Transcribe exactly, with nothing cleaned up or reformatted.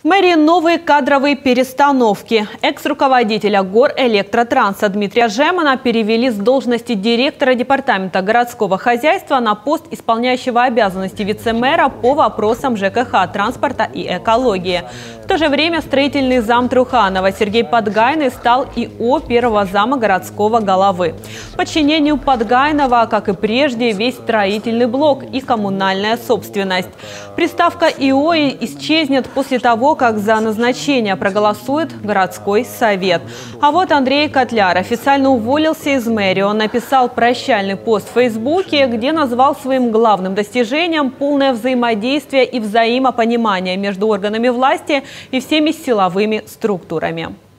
В мэрии новые кадровые перестановки. Экс-руководителя Горэлектротранса Дмитрия Жемана перевели с должности директора департамента городского хозяйства на пост исполняющего обязанности вице-мэра по вопросам ЖКХ, транспорта и экологии. В то же время строительный зам Труханова Сергей Подгайный стал ИО первого зама городского головы. В подчинению Подгайнова, как и прежде, весь строительный блок и коммунальная собственность. Приставка ИО исчезнет после того, как за назначение проголосует городской совет. А вот Андрей Котляр официально уволился из мэрии. Он написал прощальный пост в Фейсбуке, где назвал своим главным достижением полное взаимодействие и взаимопонимание между органами власти и всеми силовыми структурами.